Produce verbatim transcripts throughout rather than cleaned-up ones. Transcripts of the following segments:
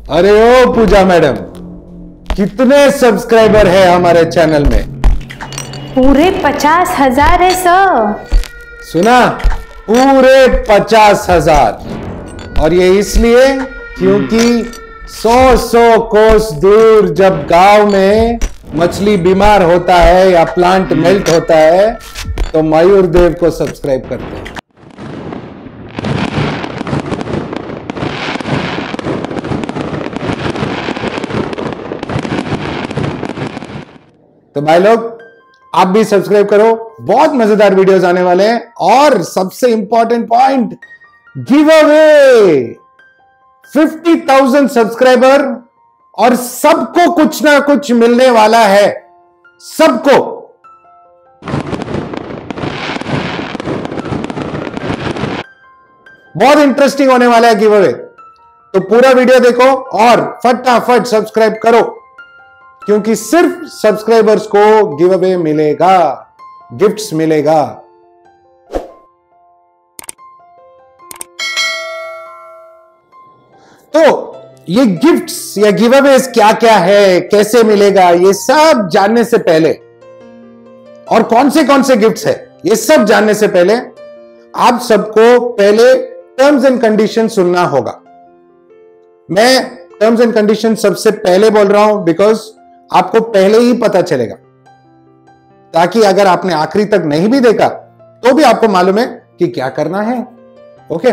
अरे ओ पूजा मैडम, कितने सब्सक्राइबर है हमारे चैनल में? पूरे पचास हजार है सर। सुना? पूरे पचास हजार। और ये इसलिए क्योंकि सौ सौ कोस दूर जब गांव में मछली बीमार होता है या प्लांट मेल्ट होता है तो मयूर देव को सब्सक्राइब करते हैं। तो भाई लोग, आप भी सब्सक्राइब करो, बहुत मजेदार वीडियोस आने वाले हैं। और सबसे इंपॉर्टेंट पॉइंट, गिव अवे पचास हज़ार सब्सक्राइबर और सबको कुछ ना कुछ मिलने वाला है। सबको। बहुत इंटरेस्टिंग होने वाला है गिव अवे, तो पूरा वीडियो देखो और फटाफट सब्सक्राइब करो, क्योंकि सिर्फ सब्सक्राइबर्स को गिव अवे मिलेगा, गिफ्ट्स मिलेगा। तो ये गिफ्ट्स या गिव अवेज क्या क्या है, कैसे मिलेगा, ये सब जानने से पहले, और कौन से कौन से गिफ्ट्स है, ये सब जानने से पहले आप सबको पहले टर्म्स एंड कंडीशन सुनना होगा। मैं टर्म्स एंड कंडीशन सबसे पहले बोल रहा हूं बिकॉज आपको पहले ही पता चलेगा, ताकि अगर आपने आखिरी तक नहीं भी देखा तो भी आपको मालूम है कि क्या करना है। ओके,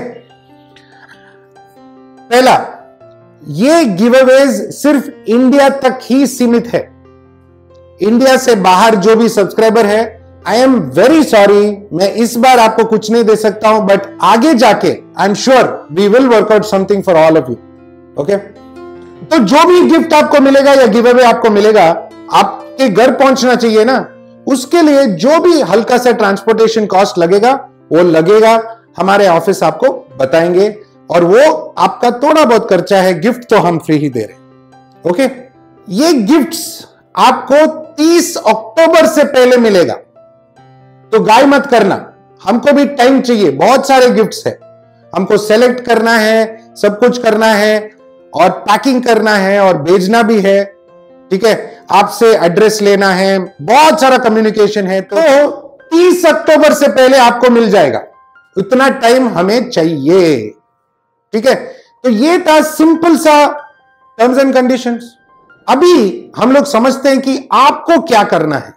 पहला, ये गिवअवेज सिर्फ इंडिया तक ही सीमित है। इंडिया से बाहर जो भी सब्सक्राइबर है, आई एम वेरी सॉरी, मैं इस बार आपको कुछ नहीं दे सकता हूं, बट आगे जाके I am sure we will work out something for all of you. Okay, तो जो भी गिफ्ट आपको मिलेगा या गिव अवे आपको मिलेगा, आपके घर पहुंचना चाहिए ना, उसके लिए जो भी हल्का सा ट्रांसपोर्टेशन कॉस्ट लगेगा वो लगेगा, हमारे ऑफिस आपको बताएंगे, और वो आपका थोड़ा बहुत खर्चा है, गिफ्ट तो हम फ्री ही दे रहे। ओके, ये गिफ्ट्स आपको तीस अक्टूबर से पहले मिलेगा, तो गाय मत करना, हमको भी टाइम चाहिए, बहुत सारे गिफ्ट्स है, हमको सेलेक्ट करना है, सब कुछ करना है और पैकिंग करना है और भेजना भी है। ठीक है, आपसे एड्रेस लेना है, बहुत सारा कम्युनिकेशन है, तो तीस अक्टूबर से पहले आपको मिल जाएगा, उतना टाइम हमें चाहिए। ठीक है, तो ये था सिंपल सा टर्म्स एंड कंडीशंस। अभी हम लोग समझते हैं कि आपको क्या करना है।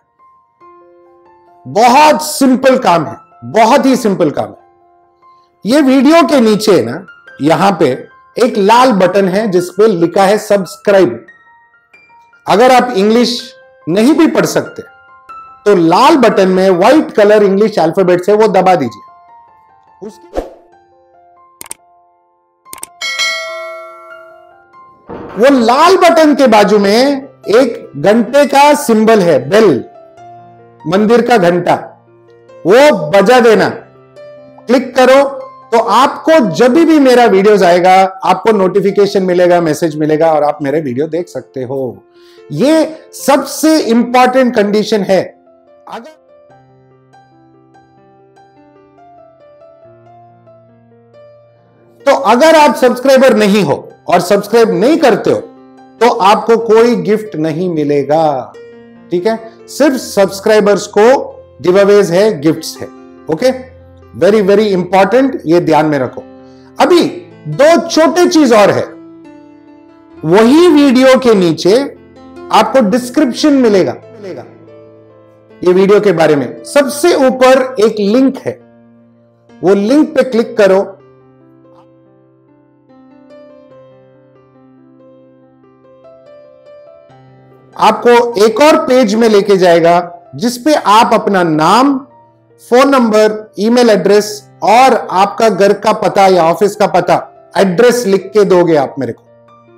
बहुत सिंपल काम है, बहुत ही सिंपल काम है। ये वीडियो के नीचे ना, यहां पे एक लाल बटन है जिस पे लिखा है सब्सक्राइब। अगर आप इंग्लिश नहीं भी पढ़ सकते तो लाल बटन में व्हाइट कलर इंग्लिश अल्फाबेट से वो दबा दीजिए। उसके वो लाल बटन के बाजू में एक घंटे का सिंबल है, बेल, मंदिर का घंटा, वो बजा देना, क्लिक करो, तो आपको जब भी मेरा वीडियोस आएगा आपको नोटिफिकेशन मिलेगा, मैसेज मिलेगा और आप मेरे वीडियो देख सकते हो। ये सबसे इंपॉर्टेंट कंडीशन है। अगर तो अगर आप सब्सक्राइबर नहीं हो और सब्सक्राइब नहीं करते हो तो आपको कोई गिफ्ट नहीं मिलेगा। ठीक है, सिर्फ सब्सक्राइबर्स को गिवअवेज है, गिफ्ट्स है। ओके, वेरी वेरी इंपॉर्टेंट, ये ध्यान में रखो। अभी दो छोटे चीज और है, वही वीडियो के नीचे आपको डिस्क्रिप्शन मिलेगा मिलेगा ये वीडियो के बारे में। सबसे ऊपर एक लिंक है, वो लिंक पे क्लिक करो, आपको एक और पेज में लेके जाएगा जिसपे आप अपना नाम, फोन नंबर, ईमेल एड्रेस और आपका घर का पता या ऑफिस का पता, एड्रेस लिख के दोगे आप मेरे को।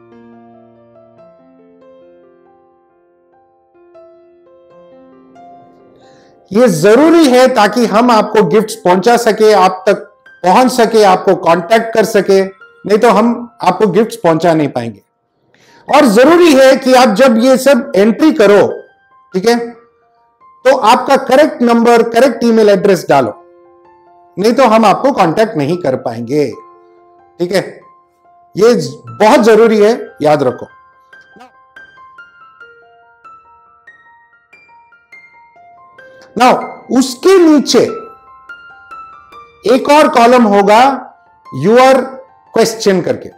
ये जरूरी है ताकि हम आपको गिफ्ट्स पहुंचा सके, आप तक पहुंच सके, आपको कांटेक्ट कर सके, नहीं तो हम आपको गिफ्ट्स पहुंचा नहीं पाएंगे। और जरूरी है कि आप जब ये सब एंट्री करो, ठीक है, तो आपका correct number, correct email address डालो, नहीं तो हम आपको कांटेक्ट नहीं कर पाएंगे। ठीक है, ये बहुत जरूरी है, याद रखो। नाउ उसके नीचे एक और कॉलम होगा योर क्वेश्चन करके।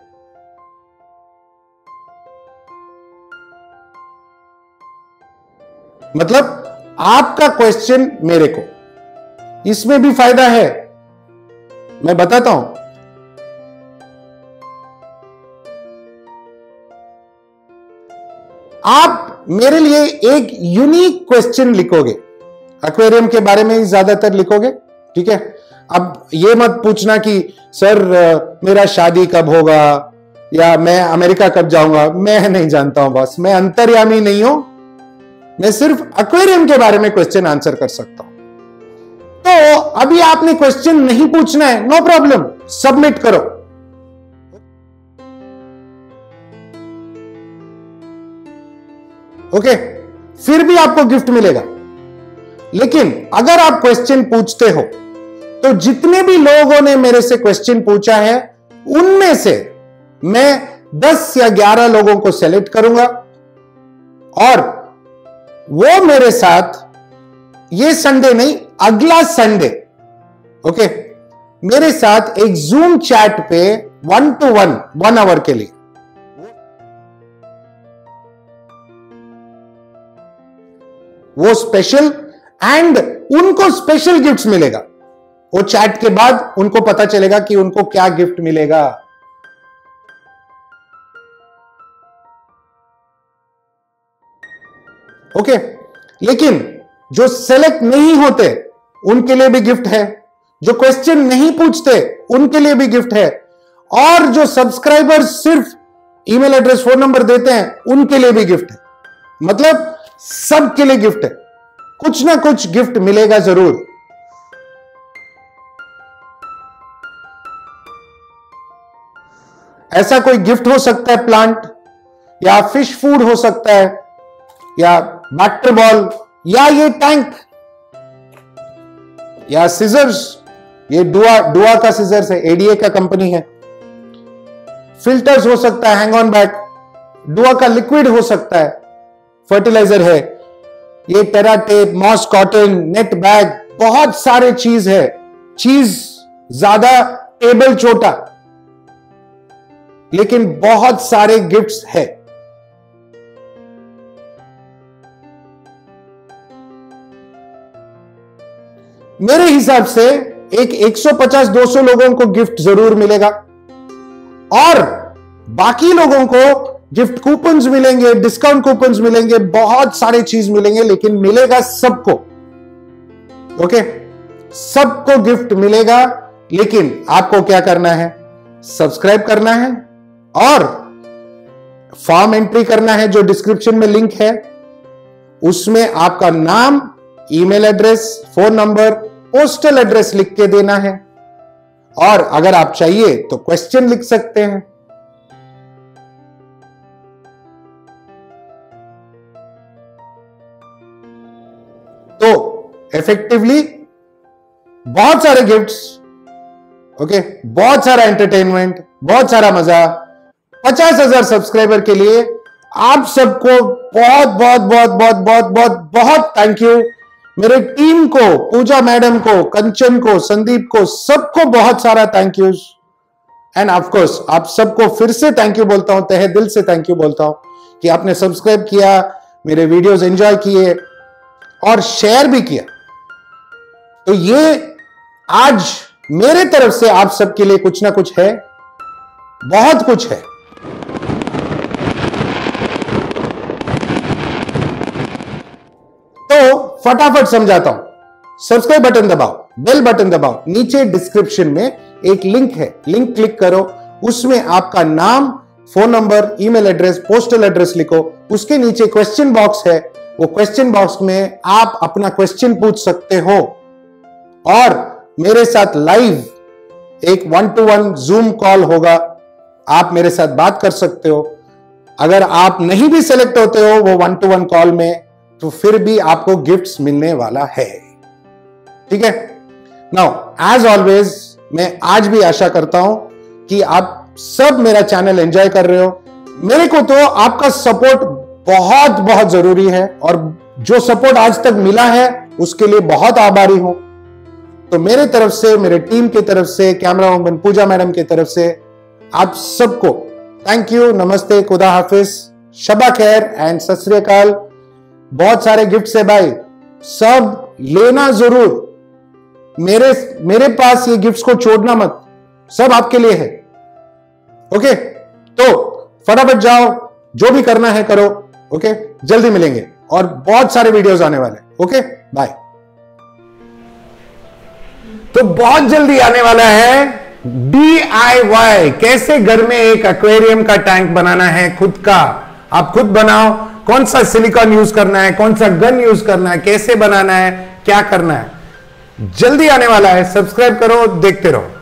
मतलब आपका क्वेश्चन मेरे को, इसमें भी फायदा है, मैं बताता हूं। आप मेरे लिए एक यूनिक क्वेश्चन लिखोगे, एक्वेरियम के बारे में ही ज्यादातर लिखोगे, ठीक है। अब ये मत पूछना कि सर मेरा शादी कब होगा या मैं अमेरिका कब जाऊंगा, मैं नहीं जानता हूं बॉस, मैं अंतर्यामी नहीं हूं, मैं सिर्फ एक्वेरियम के बारे में क्वेश्चन आंसर कर सकता हूं। तो अभी आपने क्वेश्चन नहीं पूछना है, नो प्रॉब्लम, सबमिट करो। ओके, फिर भी आपको गिफ्ट मिलेगा। लेकिन अगर आप क्वेश्चन पूछते हो तो जितने भी लोगों ने मेरे से क्वेश्चन पूछा है उनमें से मैं दस या ग्यारह लोगों को सेलेक्ट करूंगा और वो मेरे साथ ये संडे नहीं, अगला संडे, ओके, मेरे साथ एक जूम चैट पे one two one one hour के लिए वो स्पेशल एंड उनको स्पेशल गिफ्ट्स मिलेगा। वो चैट के बाद उनको पता चलेगा कि उनको क्या गिफ्ट मिलेगा। ओके, लेकिन जो सेलेक्ट नहीं होते उनके लिए भी गिफ्ट है, जो क्वेश्चन नहीं पूछते उनके लिए भी गिफ्ट है, और जो सब्सक्राइबर सिर्फ ईमेल एड्रेस फोन नंबर देते हैं उनके लिए भी गिफ्ट है। मतलब सबके लिए गिफ्ट है, कुछ ना कुछ गिफ्ट मिलेगा जरूर। ऐसा कोई गिफ्ट हो सकता है प्लांट, या फिश फूड हो सकता है, या बैटर बॉल, या ये टैंक, या सीजर्स, ये डुआ डुआ का सीजर्स है, एडीए का कंपनी है। फिल्टर्स हो सकता है, हैंग ऑन बैग, डुआ का लिक्विड हो सकता है, फर्टिलाइजर है, ये terra tape, moss cotton, net bag, बहुत सारे चीज है। चीज ज्यादा, टेबल छोटा, लेकिन बहुत सारे गिफ्ट्स है। मेरे हिसाब से एक एक सौ पचास दो सौ लोगों को गिफ्ट जरूर मिलेगा और बाकी लोगों को गिफ्ट कूपन्स मिलेंगे, डिस्काउंट कूपन्स मिलेंगे, बहुत सारे चीज मिलेंगे, लेकिन मिलेगा सबको। ओके, सबको गिफ्ट मिलेगा, लेकिन आपको क्या करना है? सब्सक्राइब करना है और फॉर्म एंट्री करना है जो डिस्क्रिप्शन में लिंक है। उसमें आपका नाम, email address, phone number, postal address लिख के देना है, और अगर आप चाहिए तो क्वेश्चन लिख सकते हैं। तो इफेक्टिवली बहुत सारे गिफ्ट्स, ओके, बहुत सारा एंटरटेनमेंट, बहुत सारा मजा। पचास हजार सब्सक्राइबर के लिए आप सबको बहुत बहुत बहुत बहुत बहुत बहुत बहुत थैंक यू। मेरे टीम को, पूजा मैडम को, कंचन को, संदीप को, सबको बहुत सारा thank you. And of course आप सबको फिर से थैंक यू बोलता हूं, तहे दिल से थैंक यू बोलता हूं कि आपने सब्सक्राइब किया, मेरे वीडियोस एंजॉय किए और शेयर भी किया। तो ये आज मेरे तरफ से आप सबके लिए कुछ ना कुछ है, बहुत कुछ है। तो फटाफट समझाता हूं। सब्सक्राइब बटन दबाओ, बेल बटन दबाओ, नीचे डिस्क्रिप्शन में एक लिंक है, लिंक क्लिक करो, उसमें आपका नाम, phone number, email address, postal address लिखो। उसके नीचे क्वेश्चन बॉक्स है, वो क्वेश्चन बॉक्स में आप अपना क्वेश्चन पूछ सकते हो और मेरे साथ लाइव एक one two one Zoom call होगा, आप मेरे साथ बात कर सकते हो। अगर आप नहीं भी सिलेक्ट होते हो वो वन टू वन कॉल में, तो फिर भी आपको गिफ्ट्स मिलने वाला है, ठीक है। नाउ एज ऑलवेज मैं आज भी आशा करता हूं कि आप सब मेरा चैनल एंजॉय कर रहे हो। मेरे को तो आपका सपोर्ट बहुत बहुत जरूरी है और जो सपोर्ट आज तक मिला है उसके लिए बहुत आभारी हूं। तो मेरे तरफ से, मेरे टीम की तरफ से, कैमरा वुमन पूजा मैडम की तरफ से आप सबको थैंक यू, नमस्ते, खुदा हाफिज, शबा खैर एंड सत श्री अकाल। बहुत सारे गिफ्ट है भाई, सब लेना जरूर। मेरे मेरे पास ये गिफ्ट्स को छोड़ना मत, सब आपके लिए है। ओके, तो फटाफट जाओ, जो भी करना है करो। ओके, जल्दी मिलेंगे और बहुत सारे वीडियोस आने वाले। Okay, bye. तो बहुत जल्दी आने वाला है डी आई वाई, कैसे घर में एक एक्वेरियम का टैंक बनाना है खुद का। आप खुद बनाओ, कौन सा सिलिकॉन यूज करना है, कौन सा गन यूज करना है, कैसे बनाना है, क्या करना है, जल्दी आने वाला है। सब्सक्राइब करो, देखते रहो।